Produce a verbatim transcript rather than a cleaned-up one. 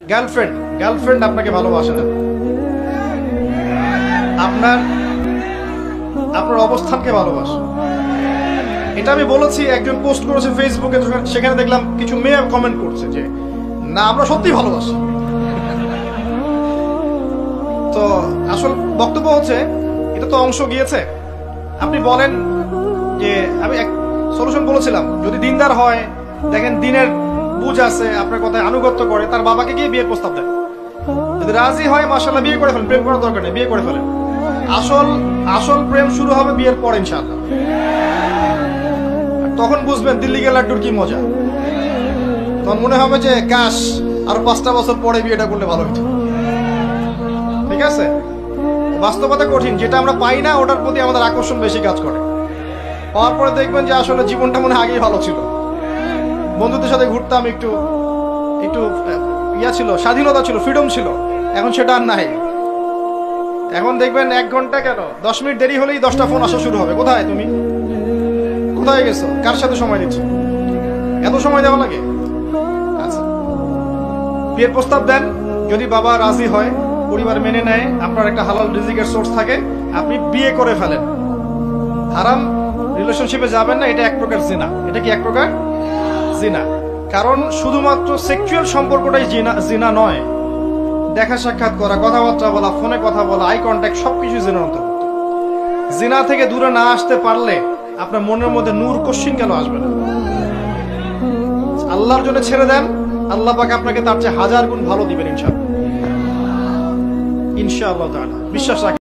Girlfriend girlfriend আপনাকে ভালোবাসে না, আপনার আপনার অবস্থানকে ভালোবাসে। এটা আমি বলেছি, একজন পোস্ট করেছে ফেসবুকে, সেখানে দেখলাম কিছু মেয়ে কমেন্ট করছে যে না আমরা সত্যি ভালোবাসি। তো আসল বক্তব্য হচ্ছে এটা তো অংশ গিয়েছে। আপনি বলেন যে আমি এক সলিউশন বলেছিলাম, যদি দিনদার হয়, দেখেন দিনের বুঝ আছে, আপনার কথায় আনুগত্য করে, তার বাবাকে গিয়ে বিয়ের প্রস্তাব দেন। যদি রাজি হয় মাশাআল্লাহ বিয়ে করে ফেলেন, প্রেম করার দরকার নেই, বিয়ে করে ফেলেন। আসল আসল প্রেম শুরু হবে বিয়ের পর ইনশাআল্লাহ। তখন বুঝবেন দিল্লি কে লাড্ডুর কি মজা। তখন মনে হবে যে কাশ আর পাঁচটা বছর পরে বিয়েটা করলে ভালো হতো। ঠিক আছে, বাস্তবতা কঠিন, যেটা আমরা পাই না ওটার প্রতি আমাদের আকর্ষণ বেশি কাজ করে। পাওয়ার পরে দেখবেন যে আসলে জীবনটা মনে আগেই ভালো ছিল, বন্ধুদের সাথে ঘুরতাম, একটু একটু ইয়া ছিল, স্বাধীনতা ছিল, ফ্রিডম ছিল। এখন সেটা আর নাই। এখন দেখবেন এক ঘন্টা কেন দশ মিনিট দেরি হলেই দশটা ফোন আসা শুরু হবে। কোথায় তুমি, কোথায় গেছো, কার সাথে সময় দিচ্ছ, এত সময় দেওয়া লাগে? আচ্ছা, বিয়ের প্রস্তাব দেন, যদি বাবা রাজি হয়, পরিবার মেনে নেয়, আপনার একটা হালাল রিজিকের সোর্স থাকে, আপনি বিয়ে করে ফেলেন। হারাম রিলেশনশিপে যাবেন না, এটা এক প্রকার জিনা। এটা কি এক প্রকার জিনা? কারণ শুধুমাত্র সেক্সুয়াল সম্পর্কটাই জিনা জিনা নয়, দেখা সাক্ষাৎ করা, কথাবার্তা বলা, ফোনে কথা বলা, আই কন্ট্যাক্ট, সবকিছু জিনার অন্তর্ভুক্ত। জিনা থেকে দূরে না আসতে পারলে আপনার মনের মধ্যে নূর কোশ্চিন কেন আসবে না? আল্লাহর জন্য ছেড়ে দেন, আল্লাহ পাক আপনাকে তার চেয়ে হাজার গুণ ভালো দিবেন ইনশাআল্লাহ। ইনশাআল্লাহ তাআলা বিশ্বাস রাখেন।